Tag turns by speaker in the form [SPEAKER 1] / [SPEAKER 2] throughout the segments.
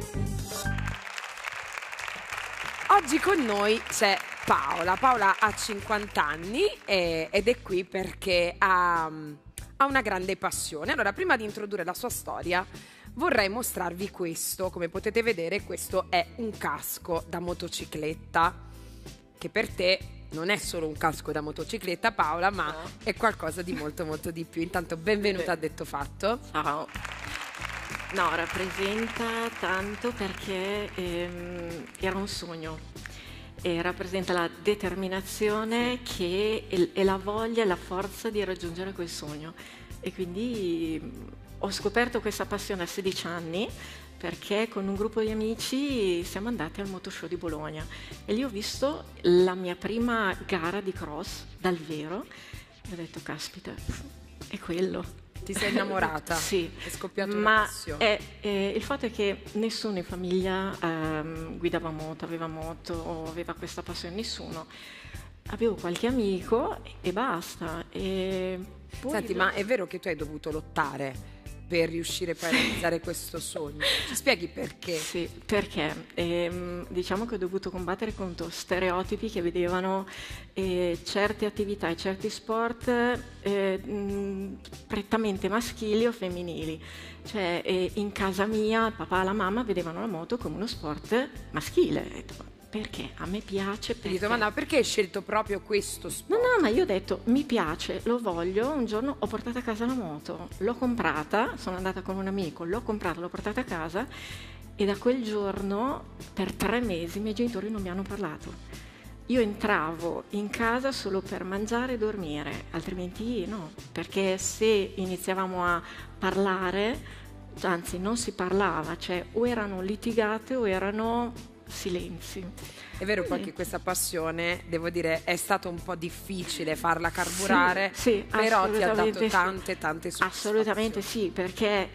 [SPEAKER 1] Oggi con noi c'è Paola. Paola ha 50 anni ed è qui perché ha una grande passione. Allora, prima di introdurre la sua storia, vorrei mostrarvi questo. Come potete vedere, questo è un casco da motocicletta, che per te non è solo un casco da motocicletta, Paola, ma è qualcosa di molto molto di più. Intanto benvenuta a Detto Fatto.
[SPEAKER 2] Ciao. No, rappresenta tanto perché era un sogno e rappresenta la determinazione e la voglia e la forza di raggiungere quel sogno. E quindi ho scoperto questa passione a 16 anni perché con un gruppo di amici siamo andati al Motoshow di Bologna e lì ho visto la mia prima gara di cross dal vero e ho detto, caspita, è quello.
[SPEAKER 1] Ti sei innamorata?
[SPEAKER 2] Sì,
[SPEAKER 1] è scoppiata una passione.
[SPEAKER 2] Il fatto è che nessuno in famiglia guidava moto, aveva questa passione, nessuno. Avevo qualche amico e basta. E poi...
[SPEAKER 1] Senti, ma è vero che tu hai dovuto lottare per riuscire poi a realizzare questo sogno? Ci spieghi perché?
[SPEAKER 2] Sì, perché diciamo che ho dovuto combattere contro stereotipi che vedevano certe attività e certi sport prettamente maschili o femminili. Cioè in casa mia il papà e la mamma vedevano la moto come uno sport maschile. Perché? A me piace.
[SPEAKER 1] Perché? Ti domandavo perché hai scelto proprio questo sport?
[SPEAKER 2] No, ma io ho detto mi piace, lo voglio. Un giorno ho portato a casa la moto, l'ho comprata, sono andata con un amico, l'ho comprata, l'ho portata a casa e da quel giorno per 3 mesi i miei genitori non mi hanno parlato. Io entravo in casa solo per mangiare e dormire, altrimenti no, perché se iniziavamo a parlare, anzi non si parlava, cioè o erano litigate o erano silenzi.
[SPEAKER 1] È vero poi che questa passione, devo dire, è stato un po' difficile farla carburare,
[SPEAKER 2] sì,
[SPEAKER 1] però ti ha dato
[SPEAKER 2] sì.
[SPEAKER 1] tante soddisfazioni.
[SPEAKER 2] Assolutamente sì, perché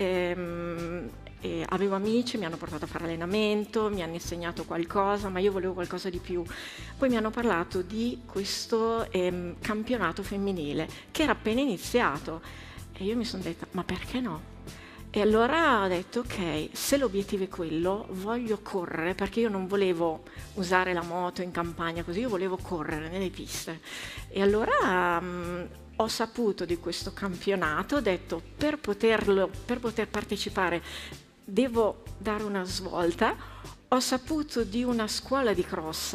[SPEAKER 2] avevo amici, mi hanno portato a fare allenamento, mi hanno insegnato qualcosa, ma io volevo qualcosa di più. Poi mi hanno parlato di questo campionato femminile che era appena iniziato e io mi sono detta, ma perché no? E allora ho detto, ok, se l'obiettivo è quello, voglio correre, perché io non volevo usare la moto in campagna così, io volevo correre nelle piste. E allora ho saputo di questo campionato, ho detto, per poter partecipare devo dare una svolta. Ho saputo di una scuola di cross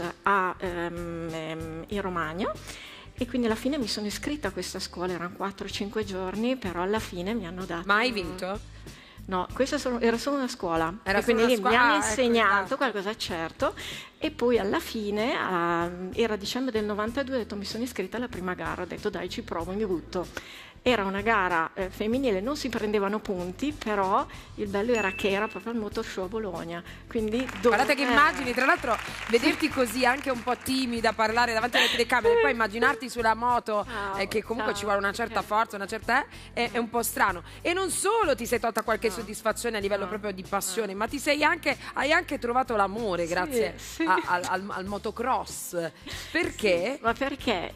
[SPEAKER 2] in Romagna, e quindi alla fine mi sono iscritta a questa scuola, erano 4-5 giorni, però alla fine mi hanno dato...
[SPEAKER 1] Ma hai vinto?
[SPEAKER 2] No, questa era solo una scuola,
[SPEAKER 1] Era
[SPEAKER 2] e quindi
[SPEAKER 1] solo
[SPEAKER 2] lì
[SPEAKER 1] una
[SPEAKER 2] mi hanno
[SPEAKER 1] ecco,
[SPEAKER 2] insegnato
[SPEAKER 1] esatto.
[SPEAKER 2] qualcosa, certo, e poi alla fine, era dicembre del 92, ho detto mi sono iscritta alla prima gara, ho detto dai ci provo, mi butto. Era una gara femminile, non si prendevano punti, però il bello era che era proprio il Motoshow a Bologna. Quindi
[SPEAKER 1] guardate che immagini, tra l'altro vederti così anche un po' timida, parlare davanti alle telecamere e poi immaginarti sulla moto che comunque ci vuole una certa forza, una certa è un po' strano. E non solo ti sei tolta qualche soddisfazione a livello proprio di passione, ma hai anche trovato l'amore grazie al motocross. Perché?
[SPEAKER 2] Ma perché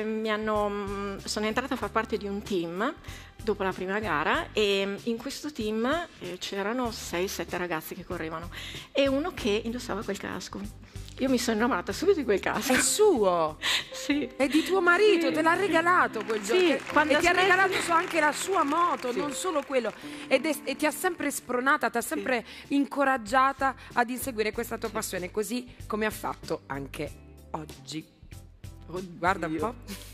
[SPEAKER 2] sono entrata a far parte di un team dopo la prima gara e in questo team c'erano 6-7 ragazzi che correvano e uno che indossava quel casco. Io mi sono innamorata subito di quel casco.
[SPEAKER 1] È suo?
[SPEAKER 2] Sì.
[SPEAKER 1] È di tuo marito, te l'ha regalato quel giorno.
[SPEAKER 2] Sì,
[SPEAKER 1] e ti ha regalato anche la sua moto, non solo quello. E ti ha sempre spronata, ti ha sempre incoraggiata ad inseguire questa tua passione, così come ha fatto anche oggi. Guarda un po'.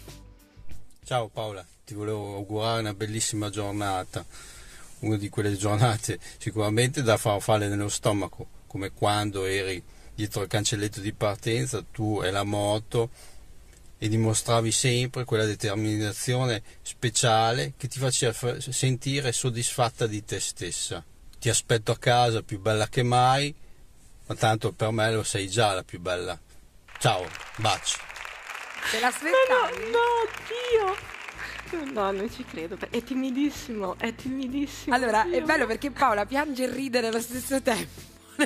[SPEAKER 3] Ciao Paola, ti volevo augurare una bellissima giornata, una di quelle giornate sicuramente da farfalle nello stomaco, come quando eri dietro al cancelletto di partenza, tu e la moto, e dimostravi sempre quella determinazione speciale che ti faceva sentire soddisfatta di te stessa. Ti aspetto a casa più bella che mai, ma tanto per me lo sei già la più bella. Ciao, baci.
[SPEAKER 1] Te l'aspettavi?
[SPEAKER 2] No, Dio! No, non ci credo, è timidissimo, è timidissimo.
[SPEAKER 1] Allora, è bello perché Paola piange e ride nello stesso tempo.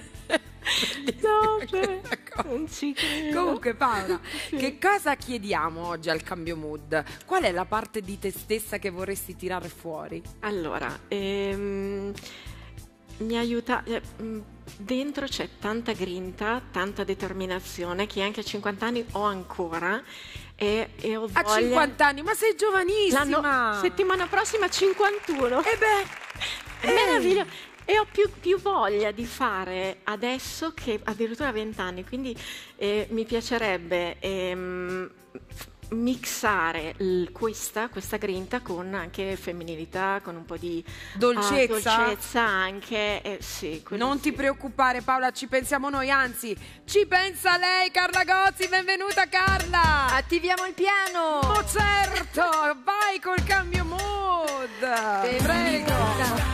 [SPEAKER 2] No, non ci credo.
[SPEAKER 1] Comunque Paola, che cosa chiediamo oggi al Cambio Mood? Qual è la parte di te stessa che vorresti tirare fuori?
[SPEAKER 2] Allora, mi aiuta, dentro c'è tanta grinta, tanta determinazione che anche a 50 anni ho ancora e ho voglia.
[SPEAKER 1] A 50 anni, ma sei giovanissima!
[SPEAKER 2] Settimana prossima 51.
[SPEAKER 1] E beh,
[SPEAKER 2] è meraviglioso. E ho più voglia di fare adesso che addirittura a 20 anni, quindi mi piacerebbe mixare questa grinta con anche femminilità, con un po' di dolcezza anche. Sì,
[SPEAKER 1] non ti
[SPEAKER 2] sì.
[SPEAKER 1] preoccupare Paola, ci pensiamo noi, anzi ci pensa lei. Carla Gozzi, benvenuta Carla!
[SPEAKER 4] Attiviamo il piano!
[SPEAKER 1] Oh certo, vai col cambio mood! Prego!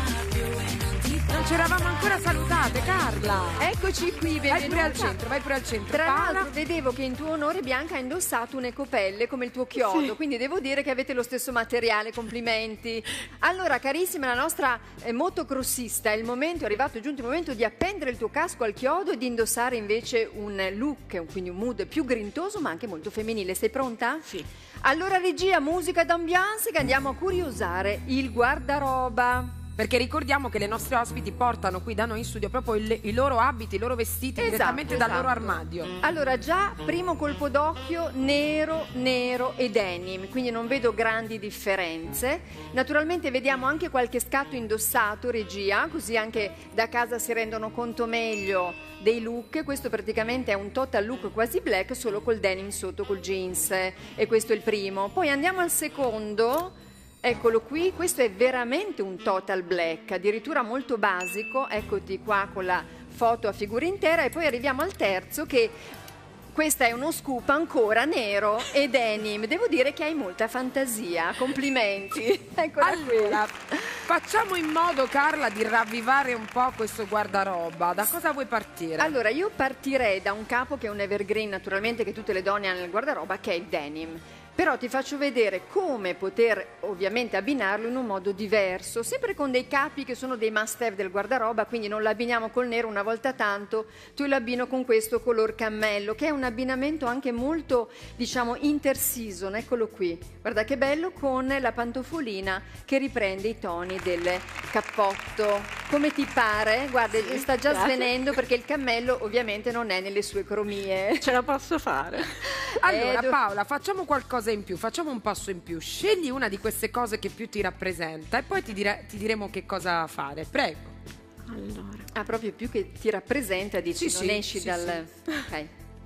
[SPEAKER 1] Non ci eravamo ancora salutate, Carla!
[SPEAKER 4] Eccoci qui, benvenuta.
[SPEAKER 1] Vai pure al centro.
[SPEAKER 4] Tra
[SPEAKER 1] Paola?
[SPEAKER 4] l'altro vedevo che in tuo onore Bianca ha indossato un'ecopelle come il tuo chiodo,
[SPEAKER 2] sì.
[SPEAKER 4] Quindi devo dire che avete lo stesso materiale, complimenti. Allora, carissima la nostra motocrossista, è arrivato, è giunto il momento di appendere il tuo casco al chiodo e di indossare invece un look, quindi un mood più grintoso ma anche molto femminile. Sei pronta?
[SPEAKER 2] Sì.
[SPEAKER 4] Allora regia, musica d'ambiance, che andiamo a curiosare il guardaroba.
[SPEAKER 1] Perché ricordiamo che le nostre ospiti portano qui da noi in studio proprio i loro abiti, i loro vestiti direttamente dal loro armadio.
[SPEAKER 4] Allora già primo colpo d'occhio nero e denim, quindi non vedo grandi differenze. Naturalmente vediamo anche qualche scatto indossato, regia, così anche da casa si rendono conto meglio dei look. Questo praticamente è un total look quasi black, solo col denim sotto, col jeans, e questo è il primo. Poi andiamo al secondo. Eccolo qui, questo è veramente un total black, addirittura molto basico, eccoti qua con la foto a figura intera, e poi arriviamo al terzo che questa è uno scoop ancora nero e denim. Devo dire che hai molta fantasia, complimenti. Eccola
[SPEAKER 1] allora,
[SPEAKER 4] qui.
[SPEAKER 1] facciamo in modo, Carla, di ravvivare un po' questo guardaroba. Da cosa vuoi partire?
[SPEAKER 4] Allora, io partirei da un capo che è un evergreen, naturalmente, che tutte le donne hanno nel guardaroba, che è il denim. Però ti faccio vedere come poter ovviamente abbinarlo in un modo diverso, sempre con dei capi che sono dei must have del guardaroba, quindi non l'abbiniamo col nero una volta tanto, tu l'abbino con questo color cammello, che è un abbinamento anche molto, diciamo, interseason. Eccolo qui, guarda che bello, con la pantofolina che riprende i toni del cappotto. Come ti pare? Guarda,
[SPEAKER 2] Sì,
[SPEAKER 4] sta già
[SPEAKER 2] grazie.
[SPEAKER 4] svenendo, perché il cammello ovviamente non è nelle sue cromie.
[SPEAKER 2] Ce la posso fare.
[SPEAKER 1] Allora, Paola, facciamo qualcosa in più, facciamo un passo in più. Scegli una di queste cose che più ti rappresenta e poi ti diremo che cosa fare. Prego.
[SPEAKER 2] Allora.
[SPEAKER 4] Ah, proprio più che ti rappresenta, dici,
[SPEAKER 1] Sì,
[SPEAKER 4] non
[SPEAKER 1] sì,
[SPEAKER 4] esci
[SPEAKER 1] sì,
[SPEAKER 4] dal... Ok.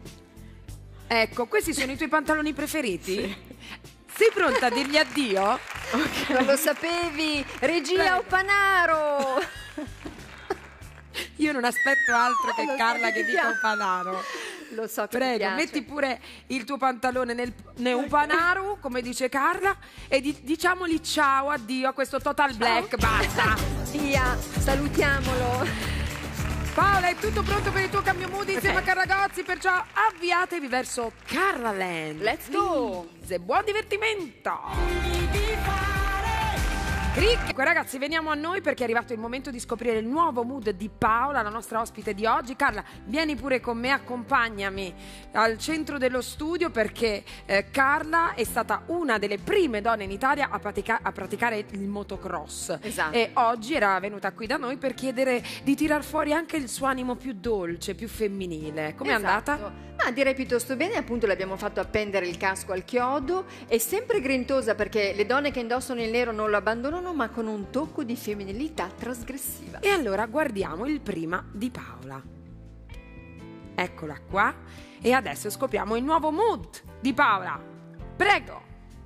[SPEAKER 1] Ecco, questi sono i tuoi pantaloni preferiti? Sì. Sei pronta a dirgli addio?
[SPEAKER 4] Okay. Non lo sapevi? Regia
[SPEAKER 1] Prego.
[SPEAKER 4] Opanaro!
[SPEAKER 1] Io non aspetto altro che
[SPEAKER 4] Lo so
[SPEAKER 1] Carla
[SPEAKER 4] che
[SPEAKER 1] che
[SPEAKER 4] ti
[SPEAKER 1] dica
[SPEAKER 4] piace.
[SPEAKER 1] Upanaro.
[SPEAKER 4] Lo so che ti
[SPEAKER 1] Prego,
[SPEAKER 4] piace.
[SPEAKER 1] metti pure il tuo pantalone nel Upanaru, come dice Carla, e diciamogli ciao, addio a questo total black, basta.
[SPEAKER 4] Via, salutiamolo.
[SPEAKER 1] Paola, è tutto pronto per il tuo cambio mood insieme
[SPEAKER 4] Ok.
[SPEAKER 1] a Carla Gozzi, perciò avviatevi verso Carla Land.
[SPEAKER 4] Let's go.
[SPEAKER 1] E buon divertimento! Ecco ragazzi, veniamo a noi perché è arrivato il momento di scoprire il nuovo mood di Paola, la nostra ospite di oggi. Carla, vieni pure con me, accompagnami al centro dello studio, perché Carla è stata una delle prime donne in Italia a praticare il motocross.
[SPEAKER 4] Esatto.
[SPEAKER 1] E oggi era venuta qui da noi per chiedere di tirar fuori anche il suo animo più dolce, più femminile. Com'è
[SPEAKER 4] Esatto.
[SPEAKER 1] andata?
[SPEAKER 4] Ma direi piuttosto bene, appunto l'abbiamo fatto appendere il casco al chiodo, è sempre grintosa perché le donne che indossano il nero non lo abbandonano, ma con un tocco di femminilità trasgressiva.
[SPEAKER 1] E allora guardiamo il prima di Paola. Eccola qua. E adesso scopriamo il nuovo mood di Paola. Prego!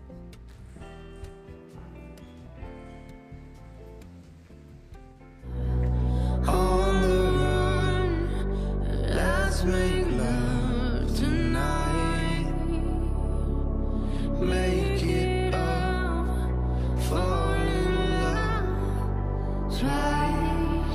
[SPEAKER 5] On the run, let's make love tonight. Make it up, fall in love twice.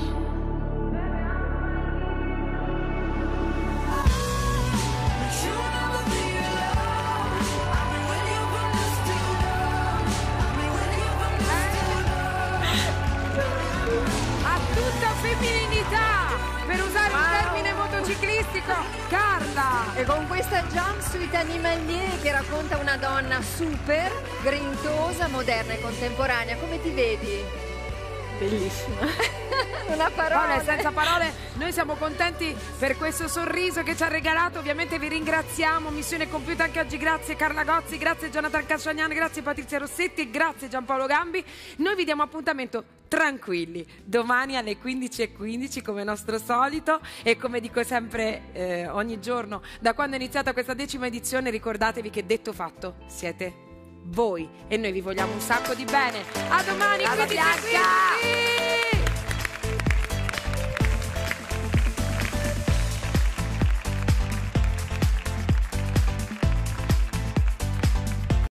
[SPEAKER 5] But you'll never be alone. I've been waiting for this to know. I've been waiting for this to know.
[SPEAKER 1] A tutta femminilità! Per usare un termine motociclistico, Carla!
[SPEAKER 4] E con questa jumpsuit animalier che racconta una donna super grintosa, moderna e contemporanea, come ti vedi?
[SPEAKER 2] Bellissima.
[SPEAKER 4] Non ha
[SPEAKER 1] Paola
[SPEAKER 4] parole.
[SPEAKER 1] è senza parole, noi siamo contenti per questo sorriso che ci ha regalato, ovviamente vi ringraziamo, missione compiuta anche oggi, grazie Carla Gozzi, grazie Jonathan Casciagnan, grazie Patrizia Rossetti e grazie Giampaolo Gambi. Noi vi diamo appuntamento tranquilli domani alle 15:15 come nostro solito, e come dico sempre ogni giorno da quando è iniziata questa 10ª edizione, ricordatevi che detto fatto siete voi e noi vi vogliamo un sacco di bene. A domani,
[SPEAKER 4] Alla
[SPEAKER 1] 15:15.